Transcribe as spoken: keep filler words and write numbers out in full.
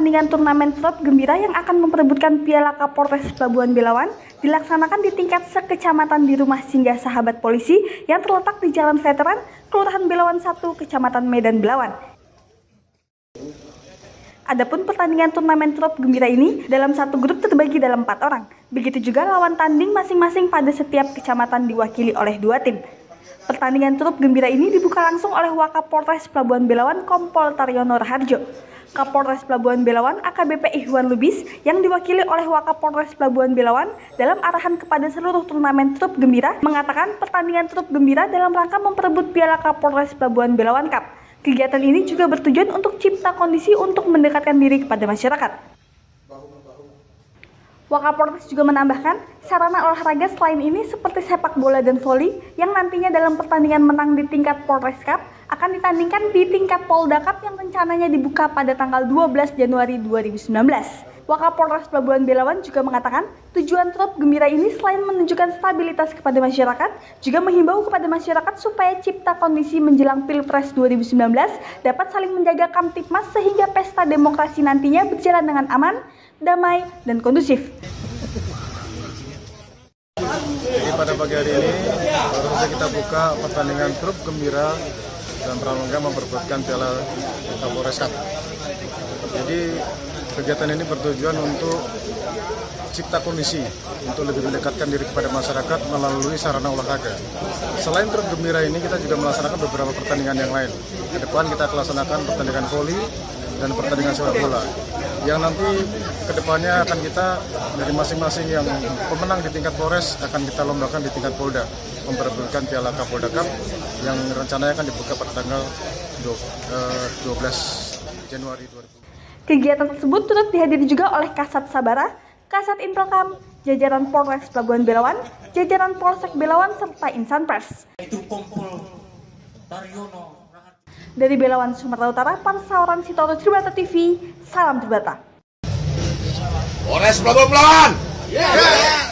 pertandingan turnamen Trop Gembira yang akan memperebutkan Piala Kapolres Pelabuhan Belawan dilaksanakan di tingkat sekecamatan di Rumah Singgah Sahabat Polisi yang terletak di Jalan Veteran, Kelurahan Belawan satu, Kecamatan Medan Belawan. Adapun pertandingan turnamen Trop Gembira ini dalam satu grup terbagi dalam empat orang. Begitu juga lawan tanding masing-masing pada setiap kecamatan diwakili oleh dua tim. Pertandingan Trop Gembira ini dibuka langsung oleh Wakapolres Pelabuhan Belawan Kompol Taryono Raharjo. Kapolres Pelabuhan Belawan A K B P Ihwan Lubis yang diwakili oleh Wakapolres Pelabuhan Belawan dalam arahan kepada seluruh turnamen Trop Gembira mengatakan pertandingan Trop Gembira dalam rangka memperebut Piala Kapolres Pelabuhan Belawan Cup. Kegiatan ini juga bertujuan untuk cipta kondisi untuk mendekatkan diri kepada masyarakat. Wakapolres juga menambahkan, sarana olahraga selain ini seperti sepak bola dan voli yang nantinya dalam pertandingan menang di tingkat Polres Cup akan ditandingkan di tingkat Polda Cup yang rencananya dibuka pada tanggal dua belas Januari dua ribu sembilan belas. Wakapolres Pelabuhan Belawan juga mengatakan tujuan Trop Gembira ini selain menunjukkan stabilitas kepada masyarakat, juga menghimbau kepada masyarakat supaya cipta kondisi menjelang Pilpres dua ribu sembilan belas dapat saling menjaga Kamtipmas sehingga pesta demokrasi nantinya berjalan dengan aman, damai, dan kondusif. Jadi pada pagi hari ini baru saja kita buka pertandingan Trop Gembira dan rangka memperebutkan Piala Kapolres Cup. Jadi kegiatan ini bertujuan untuk cipta kondisi untuk lebih mendekatkan diri kepada masyarakat melalui sarana olahraga. Selain Trop Gembira ini kita juga melaksanakan beberapa pertandingan yang lain. Ke depan kita akan melaksanakan pertandingan voli dan pertandingan sepak bola. Yang nanti kedepannya akan kita dari masing-masing yang pemenang di tingkat Polres akan kita lombakan di tingkat Polda memperebutkan Piala Kapolda Cup yang rencananya akan dibuka pada tanggal dua belas Januari dua ribu. Kegiatan tersebut turut dihadiri juga oleh Kasat Sabara, Kasat Intelkam, jajaran Polres Pelabuhan Belawan, jajaran Polsek Belawan serta insan pers. Itu Kompol Taryono. Dari Belawan, Sumatera Utara, Pansauran Sitoro Tribata T V, salam Tribata. Polres Pelabuhan Belawan. Yeah. Yeah.